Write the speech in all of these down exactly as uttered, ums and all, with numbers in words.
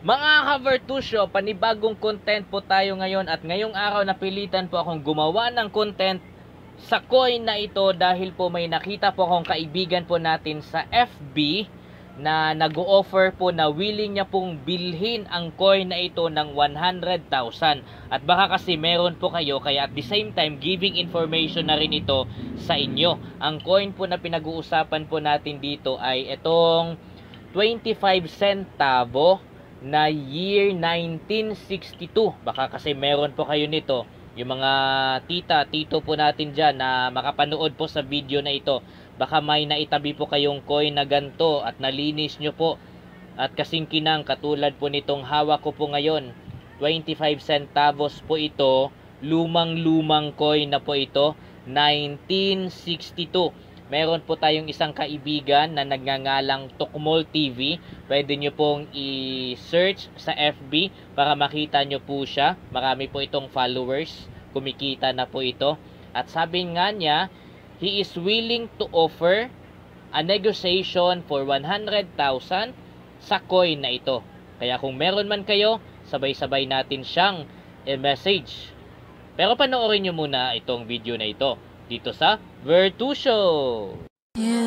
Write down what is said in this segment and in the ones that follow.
Mga ka-Vertusio, panibagong content po tayo ngayon at ngayong araw napilitan po akong gumawa ng content sa coin na ito dahil po may nakita po akong kaibigan po natin sa F B na nag-o-offer po na willing niya pong bilhin ang coin na ito ng one hundred thousand. At baka kasi meron po kayo, kaya at the same time giving information na rin ito sa inyo. Ang coin po na pinag-uusapan po natin dito ay itong twenty-five centavo na year nineteen sixty-two. Baka kasi meron po kayo nito, yung mga tita, tito po natin dyan na makapanood po sa video na ito. Baka may naitabi po kayong coin na ganto at nalinis nyo po at kasing kinang katulad po nitong hawak ko po ngayon. Twenty-five centavos po ito, lumang lumang coin na po ito, nineteen sixty-two. Meron po tayong isang kaibigan na nagngangalang Tukmol T V. Pwede nyo pong i-search sa F B para makita nyo po siya. Marami po itong followers. Kumikita na po ito. At sabi nga niya, he is willing to offer a negotiation for one hundred thousand sa coin na ito. Kaya kung meron man kayo, sabay-sabay natin siyang i-message. Pero panoorin nyo muna itong video na ito dito sa Vertusio. Yeah.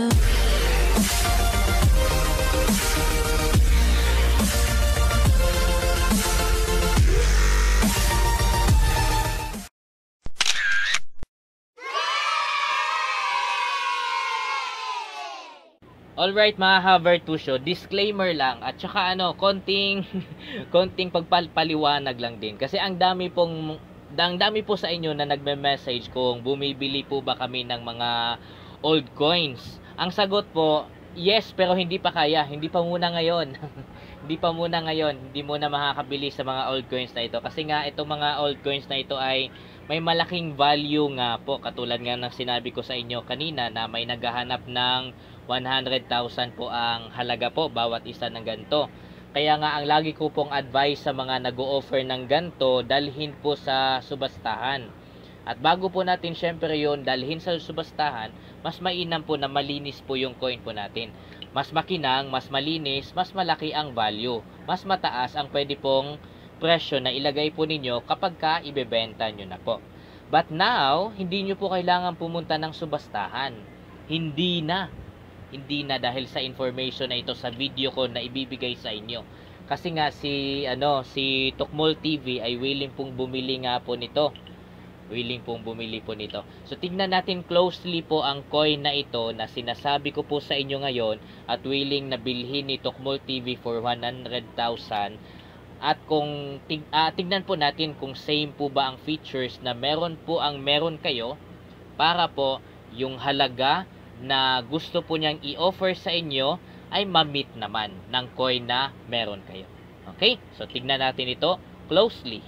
Alright mga ka-Vertusio, disclaimer lang at saka ano, konting konting pagpaliwanag lang din kasi ang dami pong ang dami po sa inyo na nagme-message kung bumibili po ba kami ng mga old coins. Ang sagot po, yes, pero hindi pa kaya, hindi pa muna ngayon. Hindi pa muna ngayon, hindi muna makakabili sa mga old coins na ito kasi nga itong mga old coins na ito ay may malaking value nga po, katulad nga ng sinabi ko sa inyo kanina na may naghahanap ng one hundred thousand po ang halaga po bawat isa ng ganito. Kaya nga ang lagi ko pong advice sa mga nag-o-offer ng ganito, dalhin po sa subastahan. At bago po natin syempre yun dalhin sa subastahan, mas mainam po na malinis po yung coin po natin. Mas makinang, mas malinis, mas malaki ang value. Mas mataas ang pwede pong presyo na ilagay po ninyo kapag ka ibebenta nyo na po. But now, hindi nyo po kailangan pumunta ng subastahan. Hindi na. Hindi na dahil sa information na ito sa video ko na ibibigay sa inyo. Kasi nga si ano si Tukmol T V ay willing pong bumili nga po nito. Willing pong bumili po nito. So tingnan natin closely po ang coin na ito na sinasabi ko po sa inyo ngayon at willing na bilhin ni Tukmol T V for one hundred thousand. At kung tig, uh, tignan po natin kung same po ba ang features na meron po ang meron kayo para po yung halaga na gusto po niyang i-offer sa inyo ay ma-meet naman ng coin na meron kayo. Okay? So, tignan natin ito closely.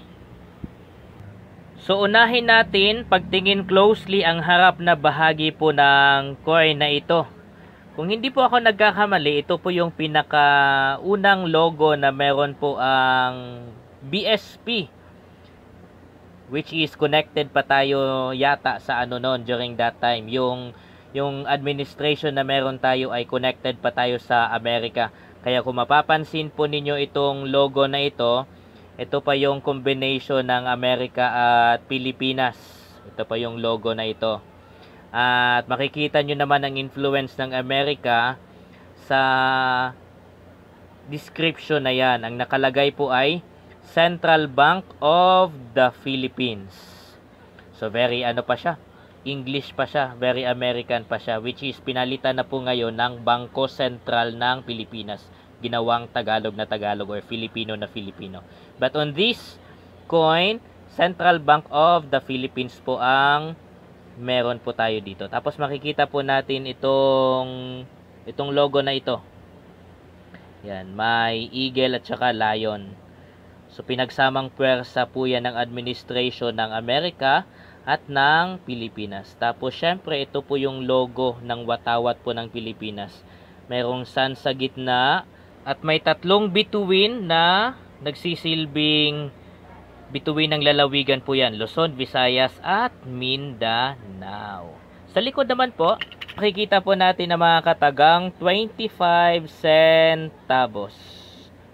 So, unahin natin pagtingin closely ang harap na bahagi po ng coin na ito. Kung hindi po ako nagkakamali, ito po yung pinakaunang logo na meron po ang B S P, which is connected pa tayo yata sa ano noon during that time. Yung yung administration na meron tayo ay connected pa tayo sa Amerika. Kaya kung mapapansin po ninyo itong logo na ito, ito pa yung combination ng Amerika at Pilipinas. Ito pa yung logo na ito. At makikita nyo naman ang influence ng Amerika sa description na yan. Ang nakalagay po ay Central Bank of the Philippines. So very ano pa siya, English pa siya, very American pa siya, which is pinalitan na po ngayon ng Bangko Sentral ng Pilipinas, ginawang Tagalog na Tagalog or Filipino na Filipino. But on this coin, Central Bank of the Philippines po ang meron po tayo dito. Tapos makikita po natin itong itong logo na ito. Yan, may eagle at saka lion. So pinagsamang puwersa po yan ng administration ng Amerika at ng Pilipinas. Tapos syempre ito po yung logo ng watawat po ng Pilipinas. Merong sun sa gitna at may tatlong bituin na nagsisilbing bituin ng lalawigan po yan. Luzon, Visayas at Mindanao. Sa likod naman po, makikita po natin ang mga katagang twenty-five centavos.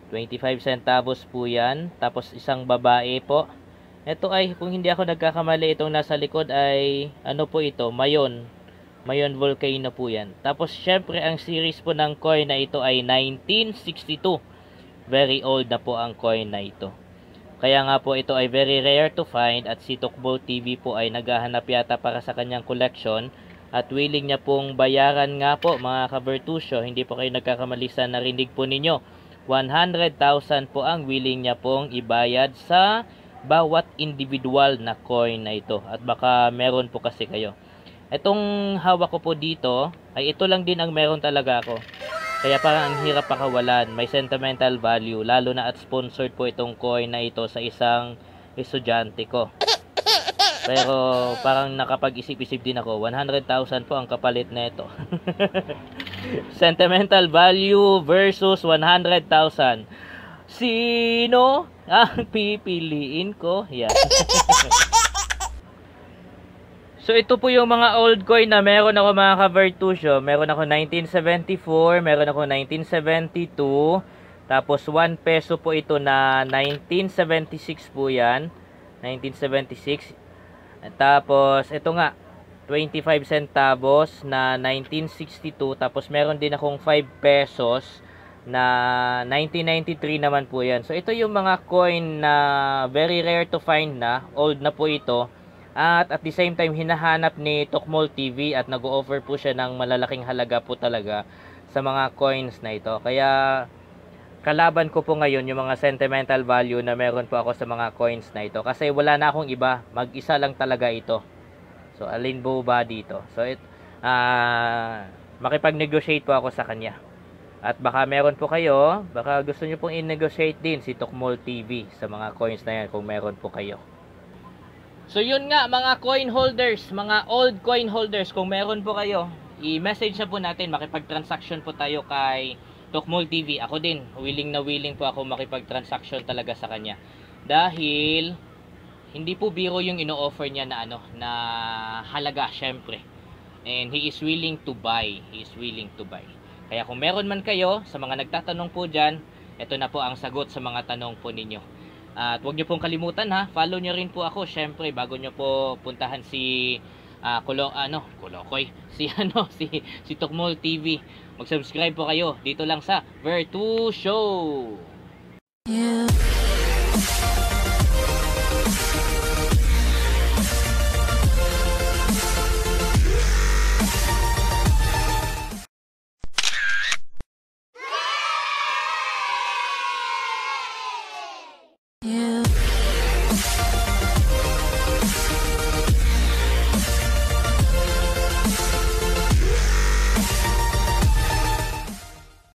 twenty-five centavos po yan. Tapos isang babae po. Ito ay, kung hindi ako nagkakamali, itong nasa likod ay, ano po ito, Mayon. Mayon Volcano po yan. Tapos, syempre, ang series po ng coin na ito ay nineteen sixty-two. Very old na po ang coin na ito. Kaya nga po, ito ay very rare to find at si Tokmo T V po ay naghahanap yata para sa kanyang collection at willing niya pong bayaran nga po, mga ka-Virtusio. Hindi po kayo nagkakamali sa narinig po ninyo. one hundred thousand po ang willing niya pong ibayad sa bawat individual na coin na ito. At baka meron po kasi kayo. Itong hawak ko po dito, ay ito lang din ang meron talaga ako. Kaya parang ang hirap pakawalan. May sentimental value. Lalo na at sponsored po itong coin na ito sa isang estudyante ko. Pero parang nakapag-isip-isip din ako. one hundred thousand po ang kapalit na ito. Sentimental value versus one hundred thousand. Sino ang pipiliin ko? Yan. So ito po yung mga old coin na meron ako, mga ka-Virtusio. Meron ako nineteen seventy-four, meron ako nineteen seventy-two. Tapos one peso po ito na nineteen seventy-six po yan. nineteen seventy-six. Tapos ito nga, twenty-five centavos na nineteen sixty-two. Tapos meron din akong five pesos na nineteen ninety-three naman po yan. So ito yung mga coin na very rare to find na, old na po ito. At at the same time, hinahanap ni Tokmo T V at nag-o-offer po siya ng malalaking halaga po talaga sa mga coins na ito. Kaya kalaban ko po ngayon yung mga sentimental value na meron po ako sa mga coins na ito. Kasi wala na akong iba, mag-isa lang talaga ito. So alin po ba dito? So it, uh, makipag-negotiate po ako sa kanya. At baka meron po kayo, baka gusto nyo pong in-negotiate din si Tokmo T V sa mga coins na yan kung meron po kayo. So yun nga, mga coin holders, mga old coin holders, kung meron po kayo, i-message na po natin, makipag-transaction po tayo kay Tokmo T V. Ako din, willing na willing po ako makipag-transaction talaga sa kanya. Dahil hindi po biro yung ino-offer niya na ano, na halaga, syempre. And he is willing to buy. He is willing to buy. Kaya kung meron man kayo, sa mga nagtatanong po dyan, ito na po ang sagot sa mga tanong po ninyo. At huwag nyo pong kalimutan ha, follow nyo rin po ako, syempre, bago nyo po puntahan si uh, Kulo, ano, Kulokoy, si ano, si, si Tokmo T V. Mag-subscribe po kayo dito lang sa Virtusio. Yeah. Yeah.